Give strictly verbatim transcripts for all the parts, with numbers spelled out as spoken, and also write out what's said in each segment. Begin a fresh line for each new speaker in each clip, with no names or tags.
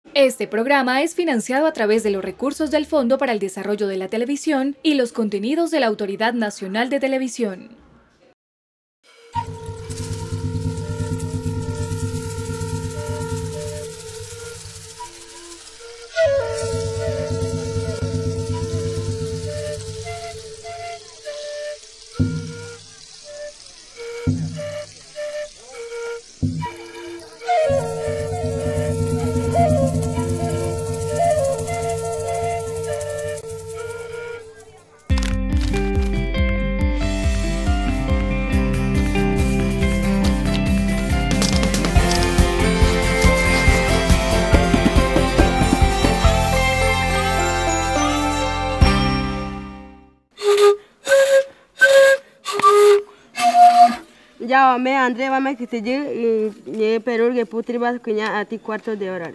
Este programa es financiado a través de los recursos del Fondo para el Desarrollo de la Televisión y los contenidos de la Autoridad Nacional de Televisión.
Ya me André va me que te llegue y pero que putri va a ti cuartos de hora.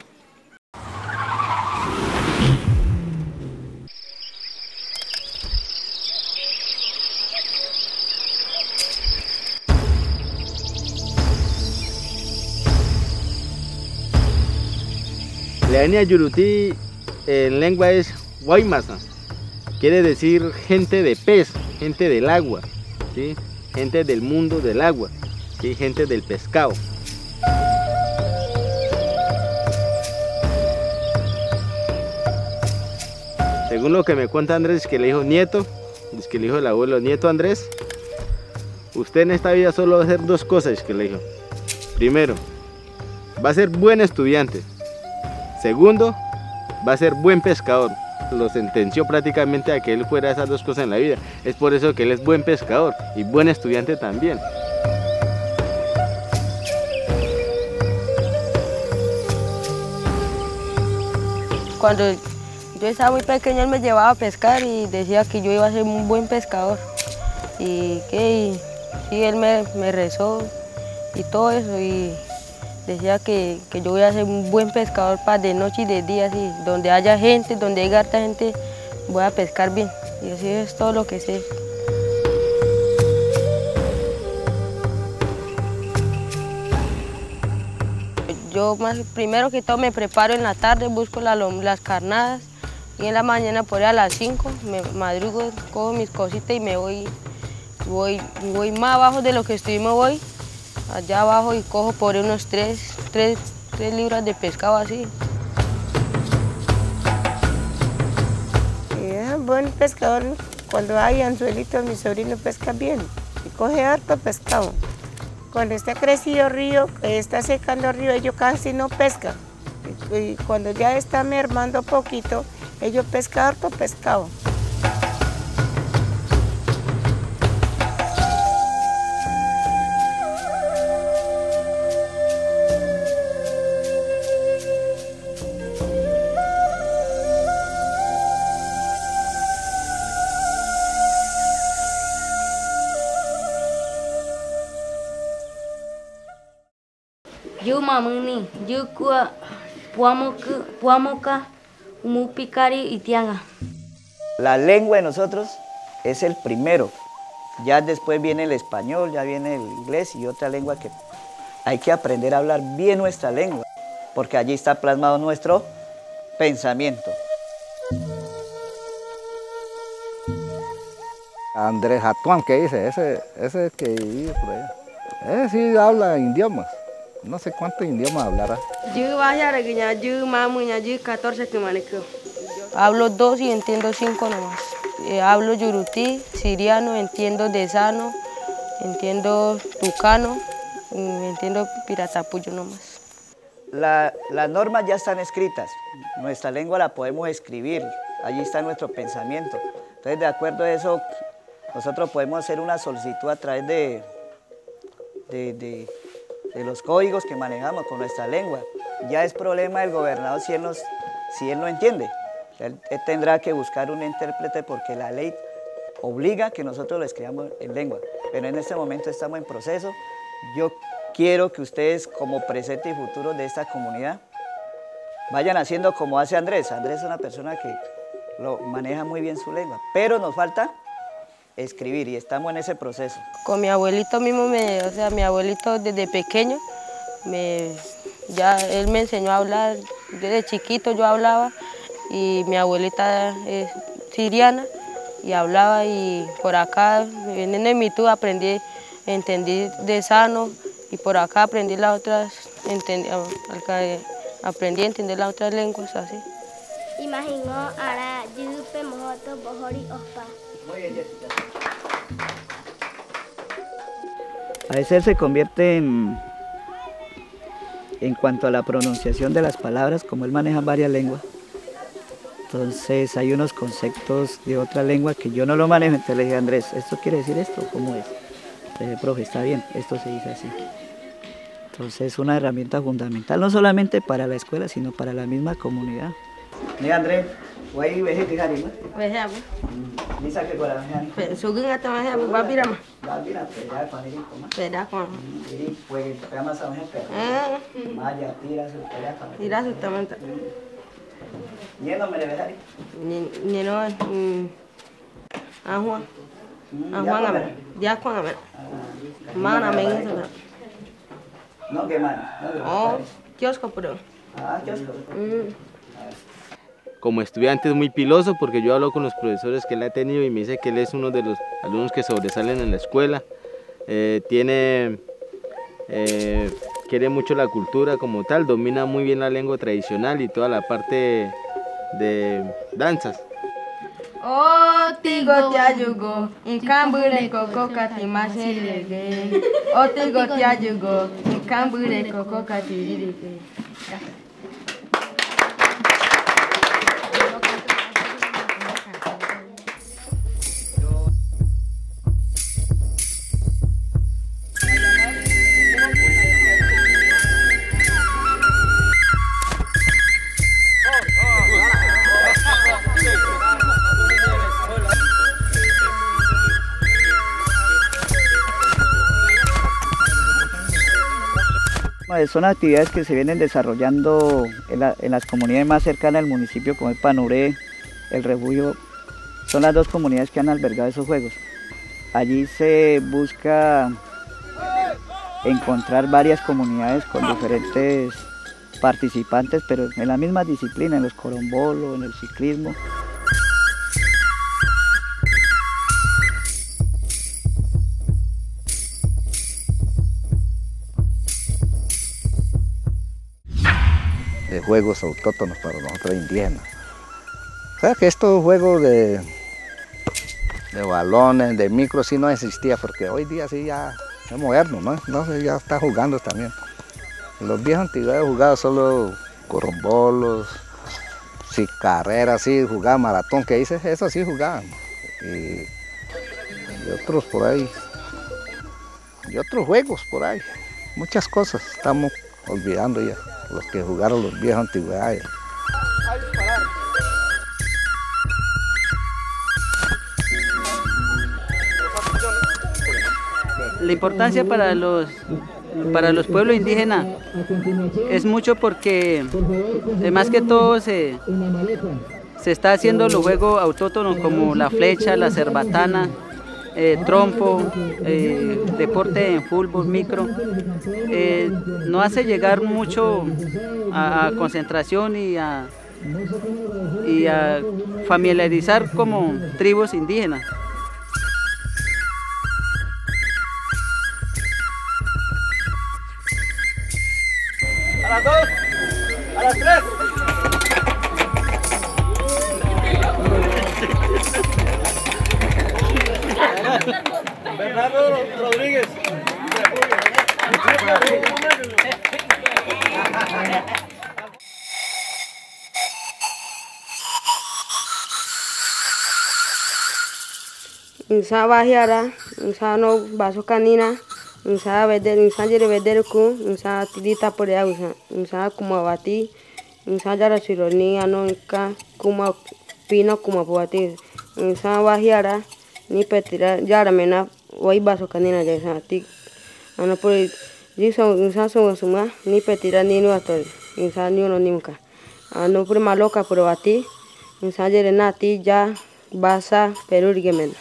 La etnia Yurutí en lengua es Guaymasa, quiere decir gente de pez, gente del agua, ¿sí? Gente del mundo del agua, ¿sí? Gente del pescado. Según lo que me cuenta Andrés, que le dijo nieto, es que le dijo el abuelo, nieto Andrés, usted en esta vida solo va a hacer dos cosas, que le dijo. Primero, va a ser buen estudiante. Segundo, va a ser buen pescador. Lo sentenció prácticamente a que él fuera esas dos cosas en la vida. Es por eso que él es buen pescador y buen estudiante también.
Cuando yo estaba muy pequeño, él me llevaba a pescar y decía que yo iba a ser un buen pescador. Y que sí, él me, me rezó y todo eso. Y decía que, que yo voy a ser un buen pescador para de noche y de día, así, donde haya gente, donde haya harta gente, voy a pescar bien. Y así es todo lo que sé. Yo más, primero que todo me preparo en la tarde, busco la, las carnadas y en la mañana por ahí a las cinco me madrugo, cojo mis cositas y me voy, voy, voy más abajo de lo que estuvimos hoy. Allá abajo y cojo por unos tres, tres, tres libras de pescado así.
Es un buen pescador. Cuando hay anzuelitos, mi sobrino pesca bien y coge harto pescado. Cuando está crecido río, está secando río, ellos casi no pescan. Y cuando ya está mermando poquito, ellos pescan harto pescado.
Yo mamuni, yo cua puamoca, puamoca, umupicari y tianga.
La lengua de nosotros es el primero. Ya después viene el español, ya viene el inglés y otra lengua que hay que aprender a hablar bien nuestra lengua, porque allí está plasmado nuestro pensamiento.
Andrés Hatuán, ¿qué dice? Ese, ese que vive por allá. Ese sí habla idiomas. No sé cuántos idiomas hablará.
Yo vaya a yo mamuña, yo catorce que manejo. Hablo dos y entiendo cinco nomás. Eh, hablo yurutí, siriano, entiendo desano, entiendo tucano, entiendo piratapuyo nomás.
La, las normas ya están escritas, nuestra lengua la podemos escribir, allí está nuestro pensamiento. Entonces, de acuerdo a eso, nosotros podemos hacer una solicitud a través de, de, de, de los códigos que manejamos con nuestra lengua. Ya es problema del gobernador si él, nos, si él no entiende. Él, él tendrá que buscar un intérprete porque la ley obliga que nosotros lo escribamos en lengua. Pero en este momento estamos en proceso. Yo quiero que ustedes, como presente y futuro de esta comunidad, vayan haciendo como hace Andrés. Andrés es una persona que lo maneja muy bien su lengua, pero nos falta escribir y estamos en ese proceso.
Con mi abuelito mismo, me, o sea, mi abuelito desde pequeño, me, ya él me enseñó a hablar desde chiquito yo hablaba y mi abuelita es siriana y hablaba y por acá, en Nemitu aprendí, entendí de sano y por acá aprendí las otras, entendí, aprendí a entender las otras lenguas así.
Imagino ahora yupe mojoto bohori ospa.
A veces se convierte en, en cuanto a la pronunciación de las palabras, como él maneja varias lenguas. Entonces hay unos conceptos de otra lengua que yo no lo manejo, entonces le dije a Andrés, ¿esto quiere decir esto? ¿Cómo es? Le dije, profe, está bien, esto se dice así. Entonces es una herramienta fundamental, no solamente para la escuela, sino para la misma comunidad. Mira Andrés, voy a ver qué harina.
Veje abu.
Bisa que para ver.
Sugin ata veje abu babira ma.
Babira, peda con el coma.
Peda con.
Iri pues pega sama he peda.
Eh.
Maya tira su peda con.
Tira su tamanta.
Nieno me debe dar.
Ni ni no ahua. Ahua ngame. Dia kwa ngame. Mana mengi sana.
No que man.
Oh, kiosco puro.
Ah, kiosco.
Como estudiante es muy piloso porque yo hablo con los profesores que él ha tenido y me dice que él es uno de los alumnos que sobresalen en la escuela. Eh, tiene, eh, quiere mucho la cultura como tal, domina muy bien la lengua tradicional y toda la parte de danzas.
Oh, tigo te ayugo, en cambure coco catimase. Oh, tigo te ayugo, en cambure coco catirike.
Son actividades que se vienen desarrollando en, la, en las comunidades más cercanas al municipio, como el Panuré, el Refugio. Son las dos comunidades que han albergado esos juegos. Allí se busca encontrar varias comunidades con diferentes participantes, pero en la misma disciplina, en los corombolos, en el ciclismo.
De juegos autóctonos para nosotros indígenas. O sea que estos juegos de, de balones, de micro, sí no existía, porque hoy día sí ya es moderno, ¿no? Entonces ya está jugando también. En los viejos antigüedades jugaba solo corombolos, sí, carreras, sí, jugaba maratón, que dice, eso sí jugaban. Y, y otros por ahí, y otros juegos por ahí, muchas cosas estamos olvidando ya. Los que jugaron los viejos antigüedades.
La importancia para los, para los pueblos indígenas es mucho porque, más que todo, se, se está haciendo los juegos autóctonos como la flecha, la cerbatana, Eh, trompo, eh, deporte en fútbol, micro, eh, no hace llegar mucho a, a concentración y a, y a familiarizar como tribus indígenas.
A las dos, a las tres. Bernardo Rodríguez.
Insa bahiara, insa no baso canina, insa veder, insa jere veder ku, insa tidita por ya, insa, insa kuma bati, insa jara sironi ano inka kuma pino kuma buati, insa bahiara. Ni petira jara mena wai baso kanina jaisa ti ana por jiso insa so suma ni petira ni no ator insa ni no nimka ano por maloka por bati insa jere nati ya basa perurige mena.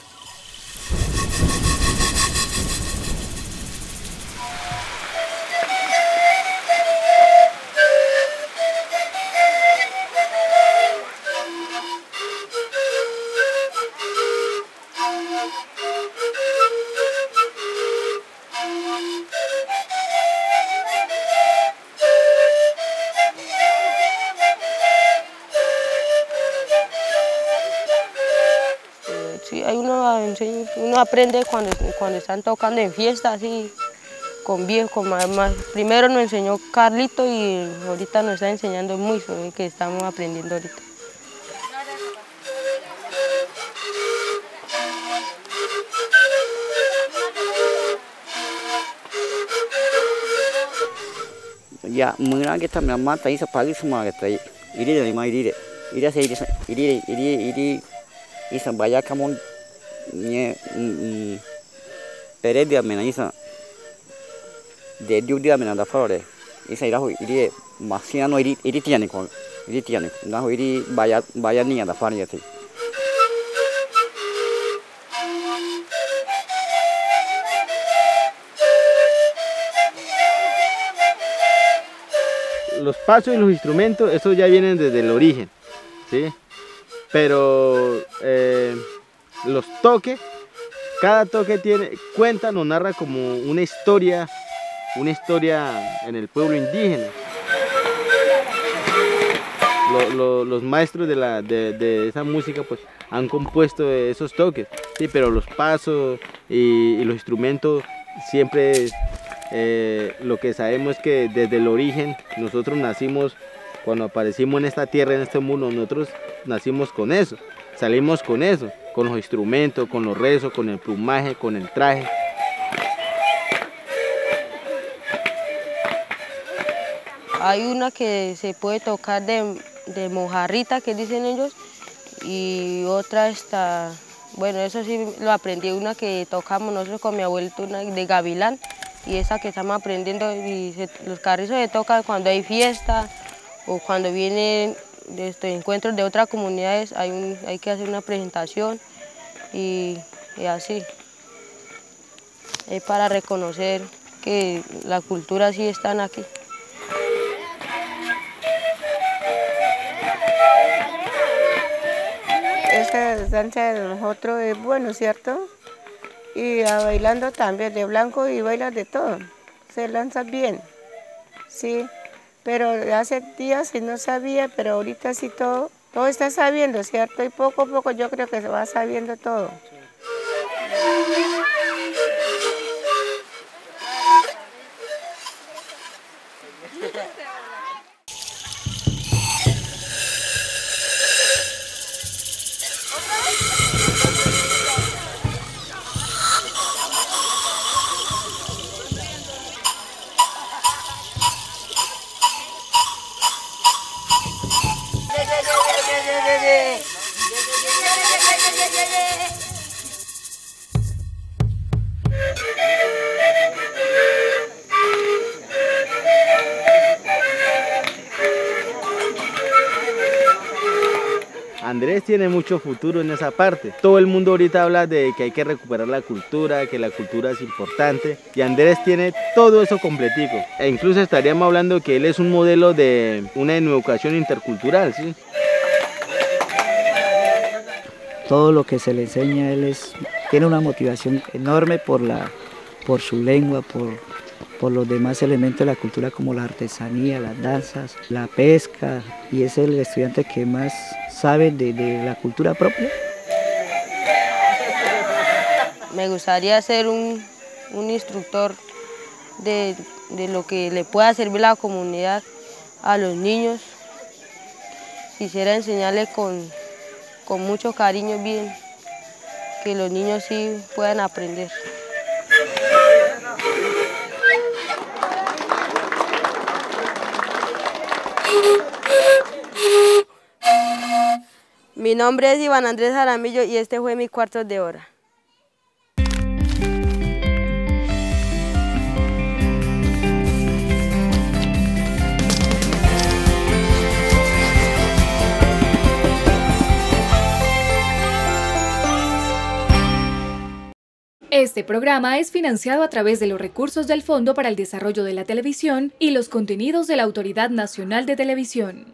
uno, enseña, uno aprende cuando, cuando están tocando en fiestas, así, con bien, con más, más. Primero nos enseñó Carlito y ahorita nos está enseñando Muiso, que estamos aprendiendo ahorita.
Ya, mengapa kita memang tadi sepagi semua kita iri dari mana iri, iri saya iri iri iri iri iri sampai kamu ni peredia mana isa, dediu dia mana dah flore, isa irahu iri masih anu iri iri tiada ni kau, iri tiada ni, nahu iri bayar bayar ni ada flore jadi.
Los pasos y los instrumentos, esos ya vienen desde el origen, ¿sí? Pero eh, los toques, cada toque tiene, cuenta, nos narra como una historia, una historia en el pueblo indígena. Lo, lo, los maestros de, la, de, de esa música pues han compuesto esos toques, ¿sí? Pero los pasos y, y los instrumentos siempre... Eh, lo que sabemos es que desde el origen nosotros nacimos, cuando aparecimos en esta tierra, en este mundo, nosotros nacimos con eso, salimos con eso, con los instrumentos, con los rezos, con el plumaje, con el traje.
Hay una que se puede tocar de, de mojarrita, que dicen ellos, y otra está, bueno, eso sí lo aprendí, una que tocamos nosotros con mi abuelito, una de gavilán. Y esa que estamos aprendiendo, y se, los carrizos se tocan cuando hay fiesta o cuando vienen de estos encuentros de otras comunidades, hay, un, hay que hacer una presentación y, y así. Es para reconocer que la cultura sí está aquí.
Esta danza de nosotros es bueno, ¿cierto? Y a bailando también de blanco y baila de todo, se lanza bien, sí, pero hace días sí no sabía, pero ahorita sí todo, todo está sabiendo, ¿cierto? Y poco a poco yo creo que se va sabiendo todo.
Andrés tiene mucho futuro en esa parte. Todo el mundo ahorita habla de que hay que recuperar la cultura, que la cultura es importante, y Andrés tiene todo eso completico. E incluso estaríamos hablando que él es un modelo de una educación intercultural, ¿sí?
Todo lo que se le enseña a él es, tiene una motivación enorme por, la, por su lengua, por, por los demás elementos de la cultura como la artesanía, las danzas, la pesca, y es el estudiante que más sabe de, de la cultura propia.
Me gustaría ser un, un instructor de, de lo que le pueda servir la comunidad a los niños. Quisiera enseñarles con, con mucho cariño bien, que los niños sí puedan aprender. Mi nombre es Iván Andrés Jaramillo y este fue mi cuarto de hora.
Este programa es financiado a través de los recursos del Fondo para el Desarrollo de la Televisión y los contenidos de la Autoridad Nacional de Televisión.